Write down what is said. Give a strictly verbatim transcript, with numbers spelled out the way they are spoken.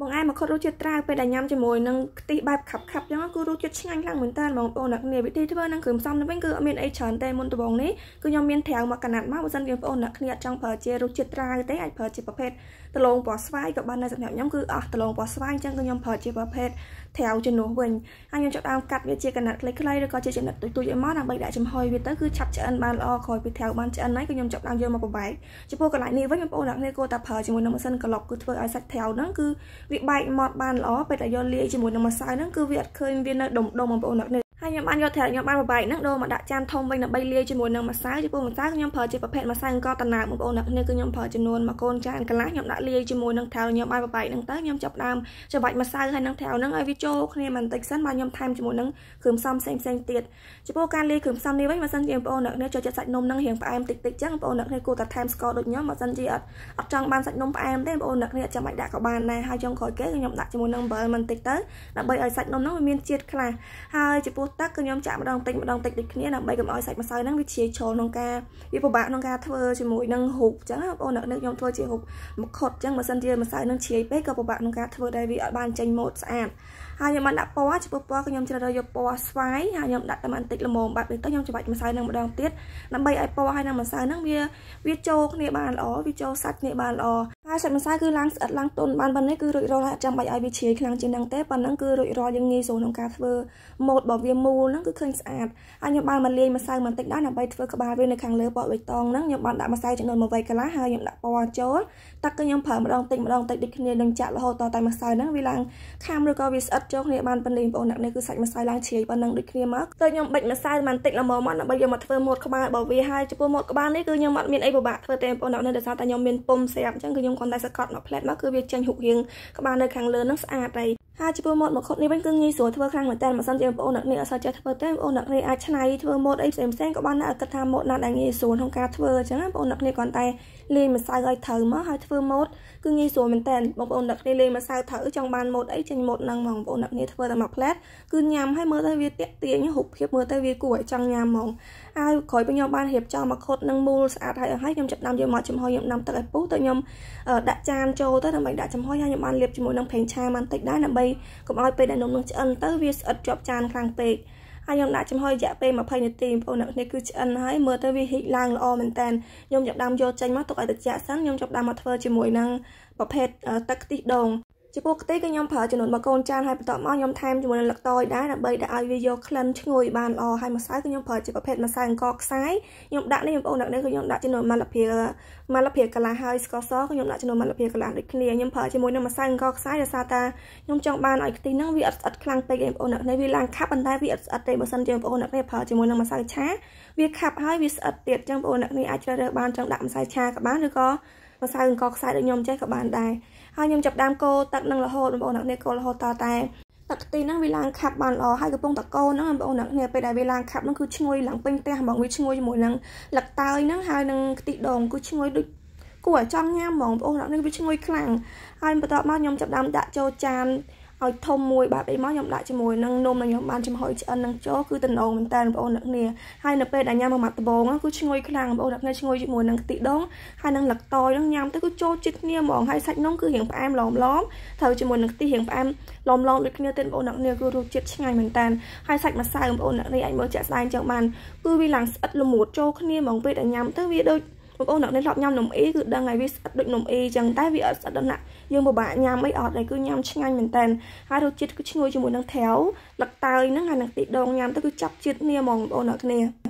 បងឯមកខុតរសជាតិត្រាវពេលដែលញ៉ាំជាមួយនឹងខ្ទិះបែបខាប់ខាប់ចឹងគឺរសជាតិឆ្ងាញ់ខ្លាំងមែនតើបងប្អូនអ្នកគ្នាវិធីធ្វើនឹងគ្រឿងផ្សំទៅវិញគឺអត់មានអីច្រើនទេមុនដំបូងនេះគឺខ្ញុំមានត្រាវមកកណាត់មកបើសិនជាបងប្អូនអ្នកគ្នាអត់ចង់ប្រើជារសជាតិត្រាវទេអាចប្រើជាប្រភេទដលងពណ៌ស្វាយក៏បានដែរសម្រាប់ខ្ញុំគឺអស់ដលងពណ៌ស្វាយអញ្ចឹងគឺខ្ញុំប្រើជាប្រភេទត្រាវជំនួសវិញហើយខ្ញុំចាប់ដើមកាត់វាជាកណាត់ខ្លីៗឬក៏ជាចំណិតទូចៗឲ្យមកដើម្បីដាក់ចំហុយវាទៅគឺឆាប់ឆ្អិនបានល្អក្រោយពីត្រាវបានឆ្អិនហើយគឺខ្ញុំចាប់ដើមយកមកប្របែកចំពោះកន្លែងនេះវិញបងប្អូនអ្នកគ្នាគួរតែប្រើជាមួយនឹងម៉ាស៊ីនក្លុកគឺធ្វើឲ្យសាច់ត្រាវហ្នឹងគឺវាបែកម៉ត់បានល្អពេលដែលយកលាយជាមួយនឹងម្សៅហ្នឹងគឺវាអត់ឃើញវានៅដុំដុំបងប្អូនអ្នកនេះហើយខ្ញុំបានយកត្រាវខ្ញុំបានប្របែកហ្នឹងដូរមកដាក់ចានធំវិញដើម្បីលាយជាមួយនឹងម្សៅចំពោះម្សៅខ្ញុំប្រើជាប្រភេទម្សៅអង្គតណាបងប្អូនអ្នកនេះគឺខ្ញុំប្រើចំនួនមួយកូនចានកន្លះខ្ញុំដាក់លាយជាមួយនឹងត្រាវខ្ញុំបានប្របែកហ្នឹងទៅខ្ញុំចាប់ដើមច្របាច់ម្សៅហើយនឹងត្រាវហ្នឹងឲ្យវាចូលគ្នាបន្តិចសិនបាទខ្ញុំថែមជាមួយនឹងគ្រឿងផ្សំផ្សេងផ្សេងទៀតចំពោះការលាយគ្រឿងផ្សំនេះវិញបើសិនជាបងប្អូនអ្នកនេះចូលចិត្តសាច់នំហ្នឹងរៀងផ្អែមតិចតិចចឹងបងប្អូនអ្នកនេះគួរតែថែមស្ករដូចខ្ញុំបើសិនជាអត់អត់ចង់បានសាច់នំផ្អែមទេបងប្អូនអ្នកនេះចាំបាច់ដាក់ក៏បានដែរហើយចុងក្រោយគេខ្ញុំដាក់ជាមួយនឹងអំបិលបន្តិចទៅដើម្បីឲ្យសាច់នំហ្នឹងវាមានជាតិខ្លះហើយចំពោះទឹកគឺខ្ញុំចាក់ម្ដងតិចម្ដងតិចដូចគ្នាដើម្បីកុំឲ្យសាច់ម្សៅហ្នឹងវាជាចូលក្នុងការវាពិបាកក្នុងការធ្វើជាមួយនឹងហូបចឹងបងប្អូនអ្នកនេះខ្ញុំធ្វើជាហូបមកខុតចឹងបើសិនជាម្សៅហ្នឹងជ្រាយពេកក៏ពិបាកក្នុងការធ្វើដែរវាអត់បានចេញម៉ូតស្អាតហើយខ្ញុំបានដាក់ពណ៌ចំពោះពណ៌ខ្ញុំជ្រើសរើសយកពណ៌ស្វាយហើយខ្ញុំដាក់តែបន្តិចល្មមបាត់ទៅខ្ញុំច្របាច់ម្សៅហ្នឹងម្ដងទៀតដើម្បីឲ្យពណ៌ហើយនឹងម្សៅហ្នឹងវាវាចូលគ្នាបានល្អវាចូលសាច់គ្នាបានល្អហើយសាច់ម្សៅគឺឡើងស្អិតឡើងទន់បានប៉ុណ្ណេះគឺរួចរាល់ហើយអត់ចាំបាច់ឲ្យវាជ្រាយខ្លាំងជាងហ្នឹងទេប៉ុណ្ណឹងគឺរួចរាល់យើងងាយស្រួលក្នុងការធ្វើម៉ូតរបស់វាមូលហ្នឹងគឺឃើញស្អាតហើយខ្ញុំបានមកលាយម្សៅបន្តិចដែរដើម្បីធ្វើក្បាលវានៅខាងលើពណ៌បៃតងហ្នឹងខ្ញុំបានដាក់ម្សៅចំនួនមួយវែកកន្លះហើយខ្ញុំដាក់ពណ៌ចូលទឹកគឺខ្ញុំប្រើម្ដងតិចម្ដងតិចដូចគ្នានឹងចាក់រហូតដល់តែម្សៅហ្នឹងវាឡើងខាំឬក៏វាស្អិតចូលគ្នាបានប៉ុណ្ណេះបងប្អូនអ្នកនេះគឺសាច់ម្សៅឡើងជ្រាយប៉ុណ្ណឹងដូចគ្នាមកទៅខ្ញុំបិចម្សៅបន្តិចល្មមមកដើម្បីយកមកធ្វើម៉ូតក្បាលរបស់វាហើយចំពោះម៉ូតក្បាលនេះគឺខ្ញុំអត់មានអីពិបាកធ្វើទេបងប្អូនអ្នកនេះដោយសារតែខ្ញុំមានពុំស្រាប់អញ្ចឹងគឺខ្ញុំគ្រាន់តែសកត់មកផ្លែតមកគឺវាចេញរូបរាងក្បាលនៅខាងលើហ្នឹងស្អាតហើយហើយចំពោះម៉ូតមកខុតនេះវិញគឺងាយស្រួលធ្វើខ្លាំងមែនតើបើសិនជាបងប្អូនអ្នកនេះអត់សូវចេះធ្វើទេបងប្អូនអ្នកនេះអាចច្នៃធ្វើម៉ូតអីផ្សេងផ្សេងក៏បានដែរគិតថាម៉ូតណាដែលងាយស្រួលក្នុងការធ្វើអញ្ចឹងបងប្អូនអ្នកនេះគ្រាន់តែលាយម្សៅឲ្យត្រូវមកហើយធ្វើម៉ូតគឺងាយស្រួលមែនតើបងប្អូនអ្នកនេះលាយម្សៅត្រូវចង់បានម៉ូតអីចេញម៉ូតហ្នឹងហ្មងបងប្អូនអ្នកនេះធ្វើតែមកផ្លែតគឺញ៉ាំឲ្យមើលទៅវាទាក់ទាញរូបភាពមើលទៅវាគួរឲ្យចង់ញ៉ាំហ្មងហើយក្រោយពីខ្ញុំបានរៀបចំមកខុតនឹងមូលស្អាតហើយហើយខ្ញុំចាប់ដាំយកមកចំហុយខ្ញុំដាំទឹកឲ្យពុះទៅខ្ញុំដាក់ចានចូលទៅដើម្បីដាក់ចំហុយហើយខ្ញុំបានលាបជាមួយនឹងប្រេងឆាបន្តិចដែរដើម្បីកុំឲ្យពេលដែលនំនឹងឆ្អិនទៅវាស្អិតជាប់ចានខ្លាំងពេកហើយខ្ញុំដាក់ចំហុយរយៈពេលម្ភៃនាទីបងប្អូនអ្នកនេះគឺឆ្អិនហើយមើលទៅវាហ៊ីកឡើងល្អមែនតើខ្ញុំចាប់ដាំយកចេញមកទុកឲ្យត្រជាក់សិនខ្ញុំចាប់ដាំមកធ្វើជាមួយនឹងប្រភេទទឹកខ្ទិះដូងចំពោះខ្ទិះគឺខ្ញុំប្រើចំនួនមួយកូនចានហើយបន្ទាប់មកខ្ញុំថែមជាមួយនឹងលឹកតយដែរដើម្បីដាក់ឲ្យវាយកក្លិនឈ្ងុយបានល្អហើយម្សៅគឺខ្ញុំប្រើជាប្រភេទម្សៅអង្គខ្សាយខ្ញុំដាក់នេះបងប្អូនអ្នកនេះគឺខ្ញុំដាក់ចំនួនម៉ាឡាភៀម៉ាឡាភៀកន្លះហើយស្ករសគឺខ្ញុំដាក់ចំនួនម៉ាឡាភៀកន្លះដូចគ្នាខ្ញុំប្រើជាមួយនឹងម្សៅអង្គខ្សាយដោយសារតែខ្ញុំចង់បានឲ្យខ្ទិះហ្នឹងវាអត់ស្អិតខ្លាំងពេកឯងបងប្អូនអ្នកនេះវាឡើងខាប់ប៉ុន្តែវាអត់ស្អិតទេបើសិនជាបងប្អូនអ្នកនេះប្រើជាមួយនឹងម្សៅឆាវាខាប់ហើយវាស្អិតទៀតអញ្ចឹងបងប្អូនអ្នកនេះអាចជ្រើសរើសបានចង់ដាក់ម្សៅឆាក៏បានឬក៏ម្សៅអង្គខ្សាយដូចខ្ញុំចេះក៏បានដែរហើយខ្ញុំចាប់ដើមកូរទឹកនឹងរហូតបងប្អូនអ្នកនេះកូររហូតតតែទឹកខ្ទិះហ្នឹងវាឡើងខាប់បានល្អហើយកំពុងតកូរហ្នឹងបងប្អូនអ្នកនេះពេលដែលវាឡើងខាប់ហ្នឹងគឺឈ្ងុយឡើងពេញផ្ទះហ្មងវាឈ្ងុយជាមួយនឹងលឹកតើយហ្នឹងហើយនឹងខ្ទិះដូងគឺឈ្ងុយដូចគួរឲ្យចង់ញ៉ាំហ្មងបងប្អូនអ្នកនេះវាឈ្ងុយខ្លាំងហើយបន្ទាប់មកខ្ញុំចាប់ដើមដាក់ចូលចានឲ្យធំមួយបាទអីមកខ្ញុំដាក់ជាមួយនឹងនំដែលខ្ញុំបានចំហុយឆ្អិននឹងចូលគឺតំណងមែនតើបងប្អូនអ្នកគ្នាហើយនៅពេលដែលញ៉ាំមួយម៉ាត់ដំបងគឺឈ្ងុយខ្លាំងបងប្អូនអ្នកគ្នាឈ្ងុយជាមួយនឹងខ្ទិះដូងហើយនឹងលឹកតយនឹងញ៉ាំទៅគឺចូលចិត្តគ្នាហ្មងហើយសាច់នំគឺរៀងផ្អែមឡមឡមត្រូវជាមួយនឹងខ្ទិះរៀងផ្អែមឡមឡមដូចគ្នាទេបងប្អូនអ្នកគ្នាគឺរសជាតិឆ្ងាញ់មែនតើហើយសាច់ម្សៅបងប្អូនអ្នកនេះអាចមើលជាក់ស្ដែងចឹងបានគឺវាឡើងស្អិតល្មួតចូលគ្នាហ្មងពេលដែលញ៉ាំទៅវាដូចបងប្អូនអ្នកនេះធ្លាប់ញ៉ាំនំអ៊ីគឺដឹងហើយវាស្អិតដូចនំអ៊ីចឹងតែវាអត់ស្អិតដល់ណាយើងពិបាកញ៉ាំអីអត់តែគឺញ៉ាំឆ្ងាញ់មែនតើហើយរសជាតិគឺឈ្ងុយជាមួយនឹងត្រាវលឹកតើយហ្នឹងហើយនឹងខ្ទិះដូងញ៉ាំទៅគឺចាប់ជាតិគ្នាហ្មងបងប្អូនអ្នកគ្នា